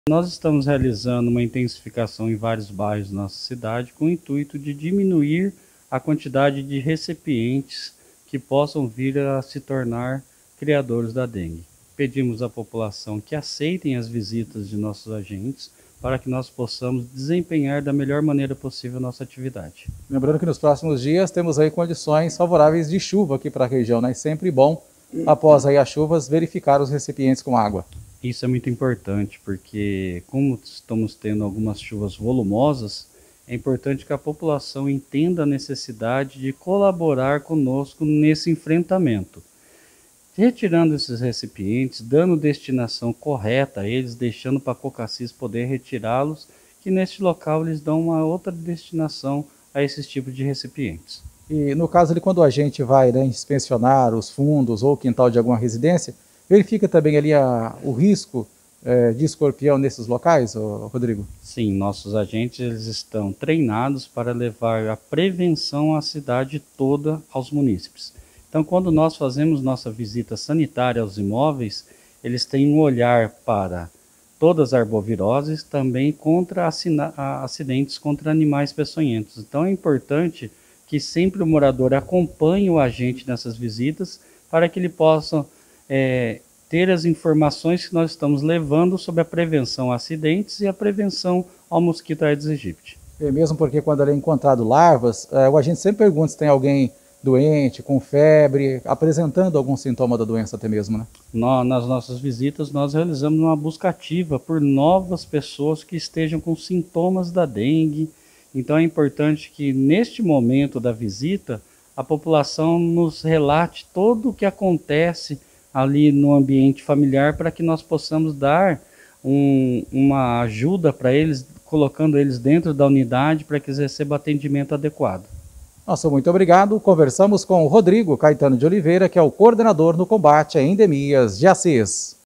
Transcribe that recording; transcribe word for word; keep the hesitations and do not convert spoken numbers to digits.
Nós estamos realizando uma intensificação em vários bairros da nossa cidade com o intuito de diminuir a quantidade de recipientes que possam vir a se tornar criadores da dengue. Pedimos à população que aceitem as visitas de nossos agentes para que nós possamos desempenhar da melhor maneira possível a nossa atividade. Lembrando que nos próximos dias temos aí condições favoráveis de chuva aqui para a região, né? É sempre bom, após aí as chuvas, verificar os recipientes com água. Isso é muito importante, porque como estamos tendo algumas chuvas volumosas, é importante que a população entenda a necessidade de colaborar conosco nesse enfrentamento. Retirando esses recipientes, dando destinação correta a eles, deixando para a Cocacis poder retirá-los, que neste local eles dão uma outra destinação a esses tipos de recipientes. E no caso de quando a gente vai, né, inspecionar os fundos ou o quintal de alguma residência, verifica também ali a, o risco é, de escorpião nesses locais, ô, Rodrigo? Sim, nossos agentes eles estão treinados para levar a prevenção à cidade toda, aos munícipes. Então, quando nós fazemos nossa visita sanitária aos imóveis, eles têm um olhar para todas as arboviroses, também contra acidentes contra animais peçonhentos. Então, é importante que sempre o morador acompanhe o agente nessas visitas para que ele possa É, ter as informações que nós estamos levando sobre a prevenção a acidentes e a prevenção ao mosquito Aedes aegypti. É mesmo porque quando é encontrado larvas, é, o agente sempre pergunta se tem alguém doente, com febre, apresentando algum sintoma da doença até mesmo, né? Nós, nas nossas visitas, nós realizamos uma busca ativa por novas pessoas que estejam com sintomas da dengue. Então é importante que neste momento da visita, a população nos relate todo o que acontece ali no ambiente familiar para que nós possamos dar um, uma ajuda para eles, colocando eles dentro da unidade para que eles recebam atendimento adequado. Nossa, muito obrigado. Conversamos com o Rodrigo Caetano de Oliveira, que é o coordenador no combate a endemias de Assis.